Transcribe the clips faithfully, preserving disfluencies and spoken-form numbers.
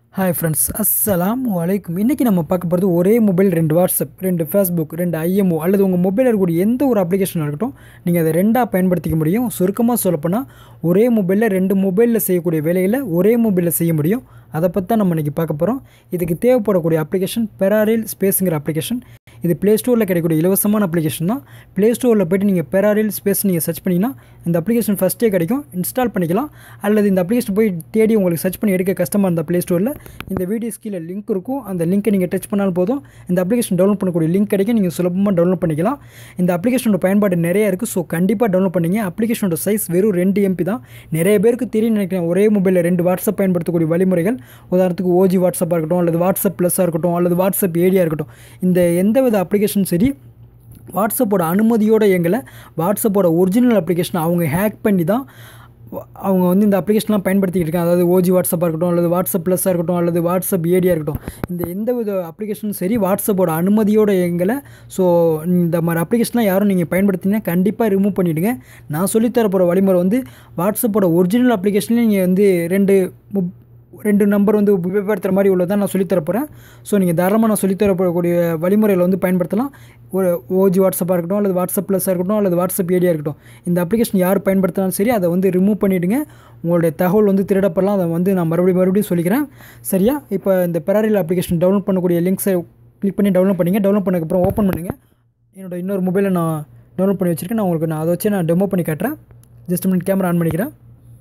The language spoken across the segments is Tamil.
ஹாய் ஃப்ரெண்ட்ஸ், அஸ்ஸலாமு அலைக்கும். இன்றைக்கி நம்ம பார்க்க போகிறது ஒரே மொபைல் ரெண்டு வாட்ஸ்அப், ரெண்டு ஃபேஸ்புக், ரெண்டு ஐஎம்ஓ அல்லது உங்கள் மொபைலில் இருக்கக்கூடிய எந்த ஒரு அப்ளிகேஷனாக இருக்கட்டும், நீங்கள் அதை ரெண்டாக பயன்படுத்திக்க முடியும். சுருக்கமாக சொல்லப்போனால் ஒரே மொபைலில் ரெண்டு மொபைலில் செய்யக்கூடிய வேலைகளை ஒரே மொபைலில் செய்ய முடியும். அதை பற்றி தான் நம்ம இன்றைக்கி பார்க்க போகிறோம். இதுக்கு தேவைப்படக்கூடிய அப்ளிகேஷன் பெராரில் ஸ்பேஸுங்கிற அப்ளிகேஷன். இது ப்ளே ஸ்டோரில் கிடைக்கக்கூடிய இலவசமான அப்ளிகேஷன் தான். ப்ளே ஸ்டோரில் போய்ட்டு நீங்கள் பெராரில் ஸ்பேஸ் நீங்கள் சர்ச் பண்ணிங்கன்னா இந்த அப்ளிகேஷன் ஃபஸ்ட்டே கிடைக்கும், இன்ஸ்டால் பண்ணிக்கலாம். அல்லது இந்த அப்ளிகேஷன் போய் தேடி உங்களுக்கு சர்ச் பண்ணி எடுக்க கஷ்டமாக இருந்தால் ப்ளே ஸ்டோரில் இந்த வீடியோஸ் கீழே லிங்க் இருக்கும். அந்த லிங்க்கை நீங்கள் டச் பண்ணாலும் போதும், இந்த அப்ளிகேஷன் டவுன்லோட் பண்ணக்கூடிய லிங்க் கிடைக்கும். நீங்கள் சுலபமாக டவுன்லோட் பண்ணிக்கலாம். இந்த அப்ளிகேஷனோட பயன்பாடு நிறைய இருக்குது. ஸோ கண்டிப்பாக டவுன்லோட் பண்ணிங்க. அப்ளிகேஷனோட சைஸ் வெறும் ரெண்டு எம்பி தான். நிறைய பேருக்கு தெரியும் நினைக்கிறேன் ஒரே மொபைலில் ரெண்டு வாட்ஸ்அப் பயன்படுத்தக்கூடிய வழிமுறைகள். உதாரணத்துக்கு ஓஜி வாட்ஸ்அப்பாக இருக்கட்டும், அல்லது வாட்ஸ்அப் ப்ளஸ்ஸாக இருக்கட்டும், அல்லது வாட்ஸ்அப் ஏடியாக இருக்கட்டும். இந்த எந்தவித அப்ளிகேஷன் சரி வாட்ஸ்அப்போட அனுமதியோடு இயங்கலை. வாட்ஸ்அப்போட ஒரிஜினல் அப்ளிகேஷனை அவங்க ஹேக் பண்ணி தான் அவங்க வந்து இந்த அப்ளிகேஷன்லாம் பயன்படுத்திக்கிட்டு இருக்காங்க. அதாவது ஓஜி வாட்ஸ்அப்பாக இருக்கட்டும், அல்லது வாட்ஸ்அப் ப்ளஸ்ஸாக இருக்கட்டும், அல்லது வாட்ஸ்அப் ஏடியாக இருக்கட்டும். இந்த எந்த வித அப்ளிகேஷனும் சரி வாட்ஸ்அப்போட அனுமதியோடு இயங்கலை. ஸோ இந்த மாதிரி அப்ளிகேஷன்லாம் யாரும் நீங்கள் பயன்படுத்தினா கண்டிப்பாக ரிமூவ் பண்ணிவிடுங்க. நான் சொல்லித்தர போகிற வழிமுறை வந்து வாட்ஸ்அப்போட ஒரிஜினல் அப்ளிகேஷன்லேயும் நீங்கள் வந்து ரெண்டு ரெண்டு நம்பர் வந்து உபயோகப்படுத்துகிற மாதிரி உள்ளதான் நான் சொல்லித்தர போகிறேன். ஸோ நீங்கள் தாராளமாக நான் சொல்லித்தரப்படக்கூடிய வழிமுறையில் வந்து பயன்படுத்தலாம். ஒரு ஓஜி வாட்ஸ்அப்பாக இருக்கட்டும், அல்லது வாட்ஸ்அப் ப்ளஸ்ஸாக இருக்கட்டும், அல்லது வாட்ஸ்அப் ஏடியாக இருக்கட்டும். இந்த அப்ளிகேஷன் யார் பயன்படுத்தினாலும் சரி அதை வந்து ரிமூவ் பண்ணிவிடுங்க. உங்களுடைய தகவல் வந்து திருடப்படலாம். அதை வந்து நான் மறுபடியும் மறுபடியும் சொல்லிக்கிறேன். சரியா? இப்போ இந்த பெராரில் அப்ளிகேஷன் டவுன்லோட் பண்ணக்கூடிய லிங்க்ஸை கிளிக் பண்ணி டவுன்லோட் பண்ணிங்க. டவுன்லோட் பண்ணதுக்கப்புறம் ஓப்பன் பண்ணுங்கள். என்னோடய இன்னொரு மொபைலை நான் டவுன்லோட் பண்ணி வச்சுருக்கேன். நான் உங்களுக்கு நான் அதை வச்சு நான் டெமோ பண்ணி காட்டுறேன். ஜஸ்ட் மினிட் கேமரா ஆன் பண்ணிக்கிறேன்.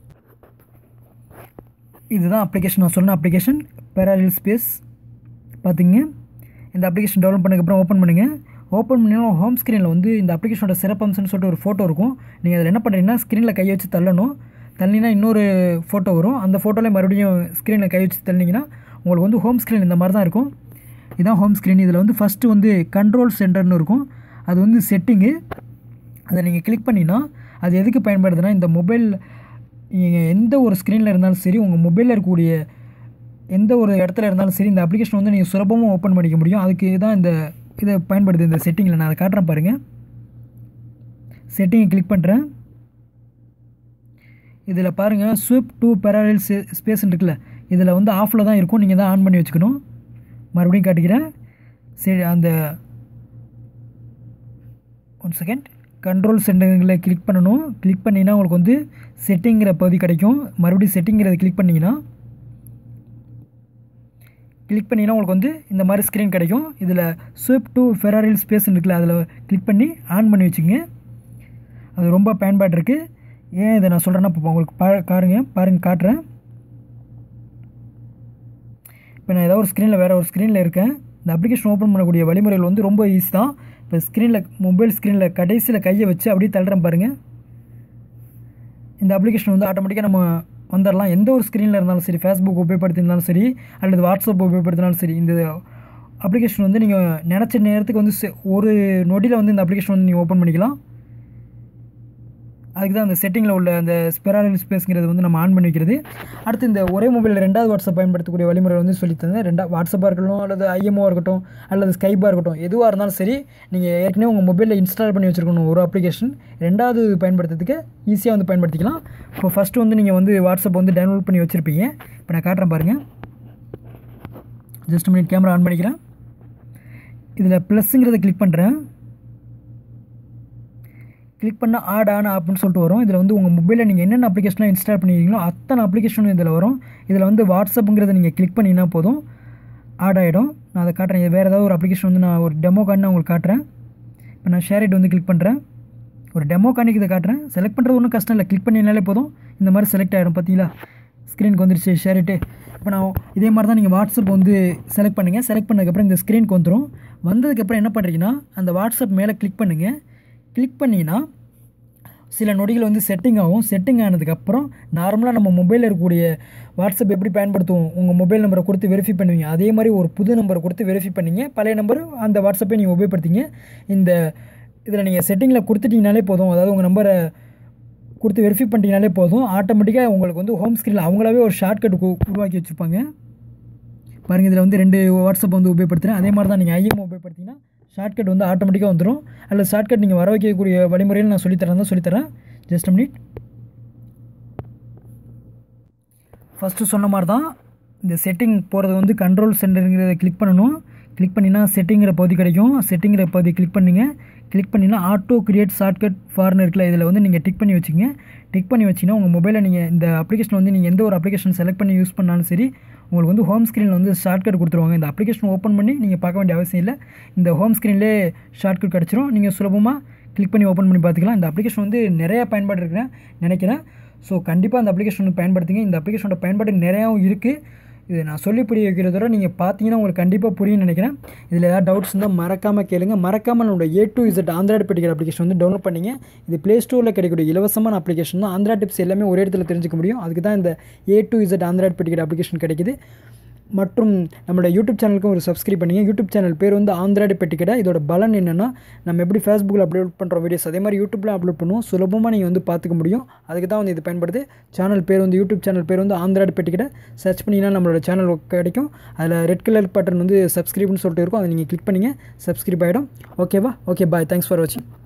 இதுதான் அப்ளிகேஷன், நான் சொன்ன அப்ளிகேஷன் பெராரில் ஸ்பேஸ். பார்த்திங்க, இந்த அப்ளிகேஷன் டவுன்லோட் பண்ணதுக்கப்புறம் ஓப்பன் பண்ணுங்கள். ஓப்பன் பண்ணிங்கன்னா ஹோம் ஸ்க்ரீனில் வந்து இந்த அப்ளிகேஷனோட சிறப்பம்சம்னு சொல்லிட்டு ஒரு ஃபோட்டோ இருக்கும். நீங்கள் அதில் என்ன பண்ணுறீங்கன்னா ஸ்க்ரீனில் கை வச்சு தள்ளணும். தள்ளினா இன்னொரு ஃபோட்டோ வரும். அந்த ஃபோட்டோவில் மறுபடியும் ஸ்க்ரீனில் கை வச்சு தள்ளினீங்கன்னா உங்களுக்கு வந்து ஹோம் ஸ்க்ரீன் இந்த மாதிரி தான் இருக்கும். இதுதான் ஹோம் ஸ்க்ரீன். இதில் வந்து ஃபஸ்ட்டு வந்து கண்ட்ரோல் சென்டர்னு இருக்கும். அது வந்து செட்டிங்கு. அதை நீங்கள் கிளிக் பண்ணிங்கன்னா அது எதுக்கு பயன்படுதுன்னா, இந்த மொபைல் நீங்கள் எந்த ஒரு ஸ்க்ரீனில் இருந்தாலும் சரி, உங்கள் மொபைலில் இருக்கக்கூடிய எந்த ஒரு இடத்துல இருந்தாலும் சரி, இந்த அப்ளிகேஷன் வந்து நீங்கள் சுலபமாக ஓப்பன் பண்ணிக்க முடியும். அதுக்கு தான் இந்த இதை பயன்படுது. இந்த செட்டிங்கில் நான் அதை காட்டுறேன் பாருங்கள். செட்டிங்கை கிளிக் பண்ணுறேன். இதில் பாருங்கள் ஸ்விப் டூ பெராரில் ஸ்பேஸ்ன்னு இருக்குல்ல, இதில் வந்து ஆஃபில் தான் இருக்கும். நீங்கள் தான் ஆன் பண்ணி வச்சுக்கணும். மறுபடியும் காட்டிக்கிறேன். சரி, அந்த ஒன் செகண்ட் கண்ட்ரோல் சென்டரில் கிளிக் பண்ணணும். கிளிக் பண்ணிங்கன்னா உங்களுக்கு வந்து செட்டிங்கிற பகுதி கிடைக்கும். மறுபடியும் செட்டிங்கிறத கிளிக் பண்ணிங்கன்னா கிளிக் பண்ணிங்கன்னா உங்களுக்கு வந்து இந்த மாதிரி ஸ்க்ரீன் கிடைக்கும். இதில் ஸ்விப் டூ பெராரில் ஸ்பேஸ்ன்னு இருக்குல்ல, அதில் கிளிக் பண்ணி ஆன் பண்ணி வச்சுங்க. அது ரொம்ப பயன்பாடு இருக்குது. ஏன் இதை நான் சொல்கிறேன்னா இப்போ உங்களுக்கு பா காருங்க பாருங்கள் காட்டுறேன். இப்போ நான் ஏதாவது ஒரு ஸ்க்ரீனில் வேறு ஒரு ஸ்க்ரீனில் இருக்கேன். இந்த அப்ளிகேஷன் ஓப்பன் பண்ணக்கூடிய வழிமுறைகள் வந்து ரொம்ப ஈஸி தான். இப்போ ஸ்க்ரீனில் மொபைல் ஸ்க்ரீனில் கடைசியில் கையை வச்சு அப்படியே தள்ளுறேன் பாருங்கள். இந்த அப்ளிகேஷன் வந்து ஆட்டோமேட்டிக்காக நம்ம வந்துடலாம். எந்த ஒரு ஸ்க்ரீனில் இருந்தாலும் சரி, ஃபேஸ்புக் உபயோகப்படுத்தினாலும் சரி, அல்லது வாட்ஸ்அப் உபயோகப்படுத்தினாலும் சரி, இந்த அப்ளிகேஷன் வந்து நீங்கள் நினச்ச நேரத்துக்கு வந்து ஒரு நொடியில் வந்து இந்த அப்ளிகேஷன் வந்து நீங்கள் ஓப்பன் பண்ணிக்கலாம். அதுக்கு தான் அந்த செட்டிங்கில் உள்ள அந்த பெராரில் ஸ்பேஸ்ங்கிறது வந்து நம்ம ஆன் பண்ணி வைக்கிறது. அடுத்து இந்த ஒரே மொபைலில் ரெண்டாவது வாட்ஸ்அப் பயன்படுத்தக்கூடிய வழிமுறை வந்து சொல்லித்தந்தேன். ரெண்டா வாட்ஸ்அப்பாக இருக்கட்டும், அல்லது ஐஎம்ஓ இருக்கட்டும், அல்லது ஸ்கைப்பாக இருக்கட்டும், எதுவாக இருந்தாலும் சரி, நீங்கள் ஏற்கனவே உங்கள் மொபைலில் இன்ஸ்டால் பண்ணி வச்சுருக்கணும் ஒரு அப்ளிகேஷன். ரெண்டாவது பயன்படுத்துறதுக்கு ஈஸியாக வந்து பயன்படுத்திக்கலாம். இப்போ ஃபஸ்ட்டு வந்து நீங்கள் வந்து வாட்ஸ்அப் வந்து டவுன்லோட் பண்ணி வச்சுருப்பீங்க. இப்போ நான் காட்டுறேன் பாருங்கள். ஜஸ்ட் மினிட் கேமரா ஆன் பண்ணிக்கிறேன். இதில் ப்ளஸ்ஸுங்கிறத கிளிக் பண்ணுறேன். கிளிக் பண்ணால் ஆட் ஆன் அப்படின்னு சொல்லிட்டு வரும். இதில் வந்து உங்கள் மொபைலில் நீங்கள் என்னென்ன அப்ளிகேஷன்லாம் இன்ஸ்டால் பண்ணிக்கிறீங்களோ அத்தனை அப்ளிகேஷனும் இதில் வரும். இதில் வந்து வாட்ஸ்அப்புங்கிறத நீங்கள் கிளிக் பண்ணிங்கன்னா போதும், ஆட் ஆகிடும். நான் அதை காட்டுறேன். இது வேறு ஏதாவது ஒரு அப்ளிகேஷன் வந்து நான் ஒரு டெமோ கார்டு உங்களுக்கு காட்டுறேன். இப்போ நான் ஷேர் இட் வந்து கிளிக் பண்ணுறேன். ஒரு டெமோ கார்டுக்கு இதை காட்டுறேன். செலக்ட் பண்ணுறது ஒன்றும் கஷ்டம் இல்லை. கிளிக் பண்ணினாலே போதும், இந்த மாதிரி செலக்ட் ஆகிடும். பார்த்தீங்களா, ஸ்க்ரீனுக்கு வந்துருச்சு ஷேர் இட்டு. இப்போ நான் இதே மாதிரி தான் நீங்கள் வாட்ஸ்அப் வந்து செலக்ட் பண்ணுங்கள். செலக்ட் பண்ணதுக்கப்புறம் இந்த ஸ்க்ரீனுக்கு வந்துடும். வந்ததுக்கப்புறம் என்ன பண்ணுறீங்கன்னா அந்த வாட்ஸ்அப் மேலே கிளிக் பண்ணுங்கள். கிளிக் பண்ணிங்கன்னா சில நொடிகள் வந்து செட்டிங் ஆகும். செட்டிங் ஆனதுக்கப்புறம் நார்மலாக நம்ம மொபைலில் இருக்கக்கூடிய வாட்ஸ்அப் எப்படி பயன்படுத்துவோம், உங்கள் மொபைல் நம்பரை கொடுத்து வெரிஃபை பண்ணுவீங்க. அதே மாதிரி ஒரு புது நம்பரை கொடுத்து வெரிஃபை பண்ணிங்க. பழைய நம்பர் அந்த வாட்ஸ்அப்பை நீங்கள் உபயோகப்படுத்திங்க. இந்த இதில் நீங்கள் செட்டிங்கில் கொடுத்துட்டிங்கனாலே போதும், அதாவது உங்கள் நம்பரை கொடுத்து வெரிஃபை பண்ணிட்டீங்கனாலே போதும், ஆட்டோமேட்டிக்காக உங்களுக்கு வந்து ஹோம் ஸ்க்ரீனில் அவங்களாவே ஒரு ஷார்ட்கட் உருவாக்கி வச்சுருப்பாங்க. பாருங்கள், இதில் வந்து ரெண்டு வாட்ஸ்அப் வந்து உபயோகப்படுத்துகிறேன். அதே மாதிரி தான் நீங்கள் ஐஎம் உபயோகப்படுத்திங்கன்னா ஷார்ட்கட் வந்து ஆட்டோமேட்டிக்காக வந்துடும். அல்லது ஷார்ட்கட் நீங்கள் வர வைக்கக்கூடிய வழிமுறையில் நான் சொல்லித்தரேன் தான் சொல்லித்தரேன். Just minute. ஃபஸ்ட்டு சொன்ன மாதிரி தான் இந்த செட்டிங் போகிறது வந்து கண்ட்ரோல் சென்டருங்கிறத கிளிக் பண்ணணும். கிளிக் பண்ணினா செட்டிங்கிற பகுதி கிடைக்கும். செட்டிங்கிற பகுதி கிளிக் பண்ணிங்க. கிளிக் பண்ணினா ஆட்டோ கிரியேட் ஷார்ட்கட் ஃபார்னு இருக்குல்ல, இதில் வந்து நீங்கள் டிக் பண்ணி வச்சுங்க. டிக் பண்ணி வச்சிங்கன்னா உங்கள் மொபைலில் நீங்கள் இந்த அப்ளிகேஷன் வந்து நீங்கள் எந்த ஒரு அப்ளிகேஷன் செலக்ட் பண்ணி யூஸ் பண்ணாலும் சரி, உங்களுக்கு வந்து ஹோம் ஸ்க்ரீனில் வந்து ஷார்ட்கட் கொடுத்துருவாங்க. இந்த அப்ளிகேஷன் ஓப்பன் பண்ணி நீங்கள் பார்க்க வேண்டிய அவசியம் இல்லை. இந்த ஹோம் ஸ்க்ரீன்லேயே ஷார்ட்கட் கிடச்சிரும். நீங்கள் சுலபமாக கிளிக் பண்ணி ஓப்பன் பண்ணி பார்த்துக்கலாம். இந்த அப்ளிகேஷன் வந்து நிறையா பயன்பாடு இருக்குன்னு நினைக்கிறேன். ஸோ கண்டிப்பாக அந்த அப்ளிகேஷன் வந்து பயன்படுத்துங்க. இந்த அப்ளிகேஷனோட பயன்பாடு நிறையாவும் இருக்குது. இது நான் சொல்லி புரிய வைக்கிறதோட நீங்கள் பார்த்தீங்கன்னா உங்களுக்கு கண்டிப்பாக புரியும்னு நினைக்கிறேன். இதில் ஏதாவது டவுட்ஸ் இருந்தால் மறக்காமல் கேளுங்க. மறக்காமல் நம்மளோட ஏ டு இசட் ஆண்ட்ராய்டு பெட்டிக்கிற அப்ளிகேஷன் வந்து டவுன்லோட் பண்ணிங்க. இது ப்ளே ஸ்டோரில் கிடைக்கக்கூடிய இலவசமான அப்ளிகேஷன் தான். ஆண்ட்ராய்டு டிப்ஸ் எல்லாமே ஒரே இடத்துல தெரிஞ்சுக்க முடியும். அதுக்கு தான் இந்த ஏ டு இசட் ஆண்ட்ராய்டு பெட்டிக்கிற அப்ளிகேஷன் கிடைக்குது. மற்றும் நம்மளோட யூடியூப் சேனலுக்கும் ஒரு சப்ஸ்கிரைப் பண்ணிங்க. யூடியூப் சேனல் பேர் வந்து ஆண்ட்ராய்டு பெட்டிக்கடை. இதோட பலன் என்னென்னா, நம்ம எப்படி ஃபேஸ்புக்கில் அப்லோட் பண்ணுற வீடியோஸ் அதே மாதிரி யூடியூப்பில் அப்லோட் பண்ணுவோம். சுலபமாக நீங்கள் வந்து பார்த்துக்க முடியும். அதுக்கு தான் வந்து இது பயன்படுது. சேனல் பேர் வந்து யூடியூப் சேனல் பேர் வந்து ஆண்ட்ராய்டு பெட்டிக்கடை. சர்ச் பண்ணிங்கன்னா நம்மளோட சேனல் கிடைக்கும். அதில் ரெட் கலர் பட்டன் வந்து சப்ஸ்கிரைப்னு சொல்லிட்டு இருக்கும். அதை நீங்கள் கிளிக் பண்ணிங்க, சப்ஸ்கிரைப் ஆகிடும். ஓகேவா? Okay, bye. தேங்க்ஸ் ஃபார் வாட்சிங்.